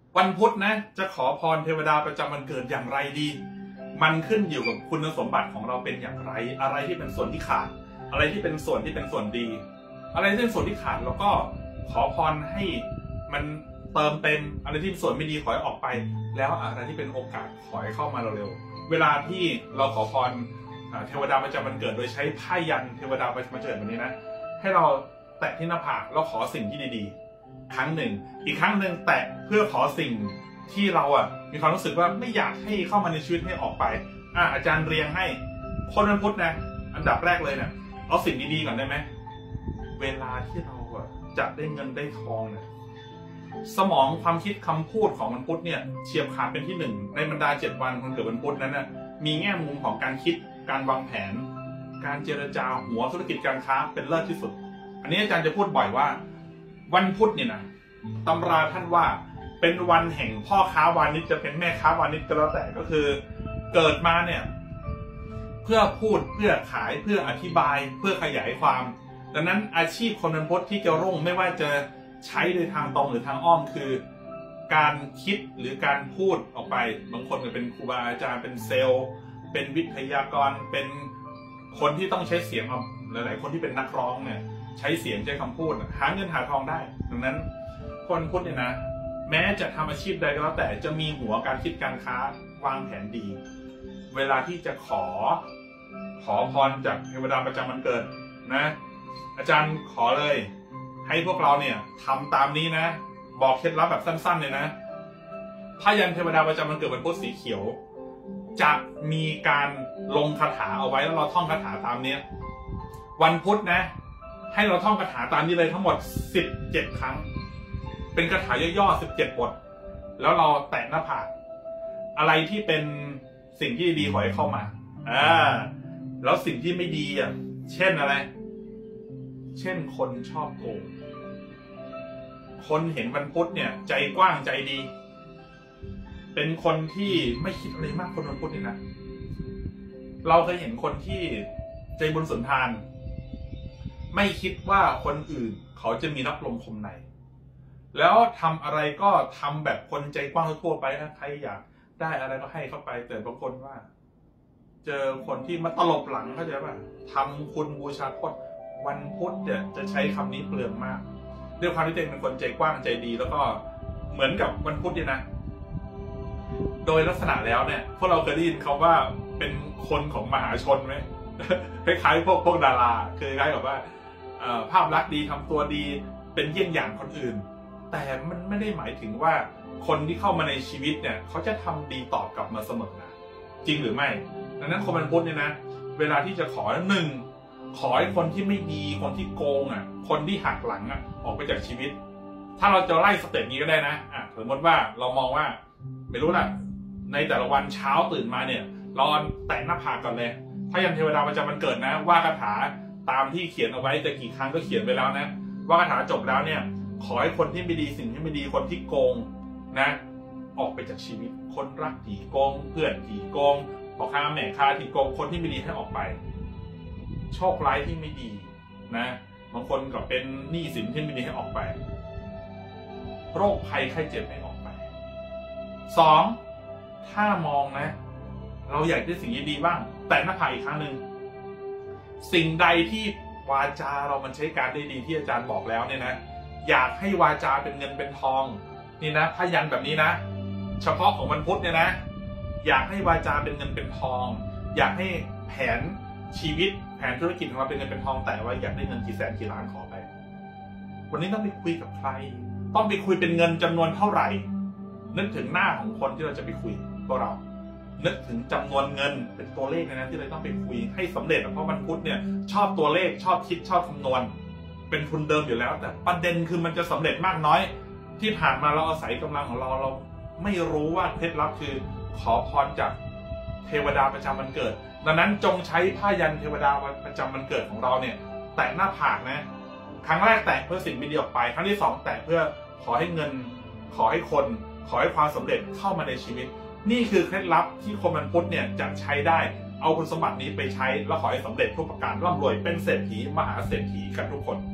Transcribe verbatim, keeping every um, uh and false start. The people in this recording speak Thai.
วันพุธนะจะขอพรเทวดาประจำวันเกิดอย่างไรดีมันขึ้นอยู่กับคุณสมบัติของเราเป็นอย่างไรอะไรที่เป็นส่วนที่ขาดอะไรที่เป็นส่วนที่เป็นส่วนดีอะไรที่เป็นส่วนที่ขาดแล้วก็ขอพรให้มันเติมเต็มอะไรที่เป็นส่วนไม่ดีขอให้ออกไปแล้วอะไรที่เป็นโอกาสขอให้เข้ามาเร็วๆเวลาที่เราขอพรเทวดาประจำวันเกิดโดยใช้ผ้ายันเทวดาประจำวันเกิดแบบนี้นะให้เราแตะที่หน้าผากแล้วขอสิ่งที่ดีๆครั้งหนึ่งอีกครั้งหนึ่งแตะเพื่อขอสิ่งที่เราอ่ะมีความรู้สึกว่าไม่อยากให้เข้ามาในชีวิตให้ออกไปอ่ะอาจารย์เรียงให้คนวันพุธนะอันดับแรกเลยเนี่ยเอาสิ่งดีๆก่อนได้ไหมเวลาที่เราอ่ะจะได้เงินได้ทองเนี่ยสมองความคิดคำพูดของวันพุธเนี่ยเฉียบขาดเป็นที่หนึ่งในบรรดาเจ็ดวันคนเกิดวันพุธนั้นนะมีแง่มุมของการคิดการวางแผนการเจรจาหัวธุรกิจการค้าเป็นเลิศที่สุดอันนี้อาจารย์จะพูดบ่อยว่าวันพุธเนี่ยนะตำราท่านว่าเป็นวันแห่งพ่อค้าวานิชจะเป็นแม่ค้าวานิชก็แล้วแต่ก็คือเกิดมาเนี่ยเพื่อพูดเพื่อขายเพื่ออธิบายเพื่อขยายความดังนั้นอาชีพคนวันพุธที่จะรุ่งไม่ว่าจะใช้ในทางตรงหรือทางอ้อมคือการคิดหรือการพูดออกไปบางคนก็เป็นครูบาอาจารย์เป็นเซลล์เป็นวิทยากรเป็นคนที่ต้องใช้เสียงหลายๆคนที่เป็นนักร้องเนี่ยใช้เสียงใช้คำพูดหาเงินหาทองได้ดังนั้นคนพุธเนี่ยนะแม้จะทำอาชีพใดก็แล้วแต่จะมีหัวการคิดการค้าวางแผนดีเวลาที่จะขอขอพรจากเทวดาประจำวันเกิดนะอาจารย์ขอเลยให้พวกเราเนี่ยทำตามนี้นะบอกเคล็ดลับแบบสั้นๆเลยนะผ้ายันเทวดาประจำวันเกิดวันพุธสีเขียวจะมีการลงคาถาเอาไว้แล้วเราท่องคาถาตามนี้วันพุธนะให้เราท่องคาถาตามนี้เลยทั้งหมดสิบเจ็ดครั้งเป็นคาถาย่อๆสิบเจ็ดบทแล้วเราแตะหน้าผากอะไรที่เป็นสิ่งที่ดีขอให้เข้ามาอ่าแล้วสิ่งที่ไม่ดีอ่ะเช่นอะไรเช่นคนชอบโกงคนเห็นวันพุธเนี่ยใจกว้างใจดีเป็นคนที่ไม่คิดอะไรมากคนวันพุธนี่นะเราเคยเห็นคนที่ใจบุญสุนทานไม่คิดว่าคนอื่นเขาจะมีรับลมคมในแล้วทำอะไรก็ทำแบบคนใจกว้างทั่วไปนะใครอยากได้อะไรก็ให้เข้าไปแต่บางคนว่าเจอคนที่มาตลบหลังเข้าใจป่ะทำคุณบูชาโทษวันพุธเนี่ยจะใช้คำนี้เปลืองมากด้วยความที่ตัวเองเป็นคนใจกว้างใจดีแล้วก็เหมือนกับวันพุธเนี่ยนะโดยลักษณะแล้วเนี่ยพวกเราเคยได้ยินคำว่าเป็นคนของมหาชนไหม คล้ายๆพวกพวกดาราคือคล้ายกับว่าภาพลักษณ์ดีทำตัวดีเป็นเยี่ยงอย่างคนอื่นแต่มันไม่ได้หมายถึงว่าคนที่เข้ามาในชีวิตเนี่ยเขาจะทำดีตอบกลับมาเสมอนะจริงหรือไม่ดังนั้นคนวันพุธเนี่ยนะเวลาที่จะขอหนึ่งขอให้คนที่ไม่ดีคนที่โกงอ่ะคนที่หักหลังอ่ะออกไปจากชีวิตถ้าเราจะไล่สเต็ปนี้ก็ได้นะอ่ะสมมติว่าเรามองว่าไม่รู้ล่ะในแต่ละวันเช้าตื่นมาเนี่ยเราแตะหน้าผากก่อนเลยพยัญชนะเทวดาประจำวันเกิดนะว่าคาถาตามที่เขียนเอาไว้จะกี่ครั้งก็เขียนไปแล้วนะว่าคาถาจบแล้วเนี่ยขอให้คนที่ไม่ดีสิ่งที่ไม่ดีคนที่โกงนะออกไปจากชีวิตคนรักที่โกงเพื่อนที่โกงพ่อค้าแม่ค้าที่โกงคนที่ไม่ดีให้ออกไปโชคร้ายที่ไม่ดีนะบางคนก็เป็นหนี้สินที่ไม่ดีให้ออกไปโรคภัยไข้เจ็บให้ออกไปสองถ้ามองนะเราอยากได้สิ่งดีๆบ้างแต่หน้าผากอีกครั้งหนึ่งสิ่งใดที่วาจาเรามันใช้การได้ดีที่อาจารย์บอกแล้วเนี่ยนะอยากให้วาจาเป็นเงินเป็นทองนี่นะพยัญชนะแบบนี้นะเฉพาะของวันพุธเนี่ยนะอยากให้วาจาเป็นเงินเป็นทองอยากให้แผนชีวิตแผนธุรกิจของเราเป็นเงินเป็นทองแต่ว่าอยากได้เงินกี่แสนกี่ล้านขอไปวันนี้ต้องไปคุยกับใครต้องไปคุยเป็นเงินจำนวนเท่าไหร่นึกถึงหน้าของคนที่เราจะไปคุยพวกเรานึกถึงจำนวนเงินเป็นตัวเลขนะที่เราต้องไปคุยให้สำเร็จเพราะวันพุธเนี่ยชอบตัวเลขชอบคิดชอบคำนวณเป็นทุนเดิมอยู่แล้วแต่ประเด็นคือมันจะสำเร็จมากน้อยที่ผ่านมาเราอาศัยกำลังของเราเราไม่รู้ว่าเคล็ดลับคือขอพรจากเทวดาประจำวันเกิดดังนั้นจงใช้ผ้ายันเทวดาประจำวันเกิดของเราเนี่ยแตะหน้าผากนะครั้งแรกแตะเพื่อสิ่งไม่ดีออกไปครั้งที่สองแตะเพื่อขอให้เงินขอให้คนขอให้ความสำเร็จเข้ามาในชีวิตนี่คือเคล็ดลับที่คนวันพุธเนี่ยจะใช้ได้เอาคุณสมบัตินี้ไปใช้แล้วขอให้สำเร็จทุกประการร่ำรวยเป็นเศรษฐีมหาเศรษฐีกันทุกคน